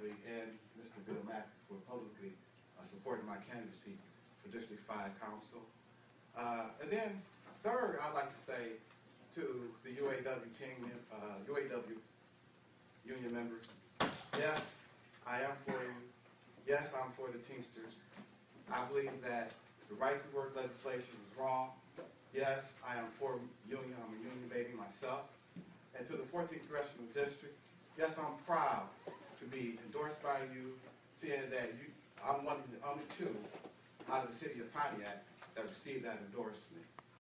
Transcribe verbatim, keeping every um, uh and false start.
wholeheartedly and Mister Bill Mack for publicly uh, supporting my candidacy for District five Council. Uh, and then third, I'd like to say to the U A W team, uh, U A W union members, yes, I am for you. Yes, I'm for the Teamsters. I believe that the right to work legislation is wrong. Yes, I am for union. I'm a union baby myself. And to the fourteenth Congressional District, yes, I'm proud to be endorsed by you, seeing that you, I'm one of the only two out of the city of Pontiac that received that endorsement.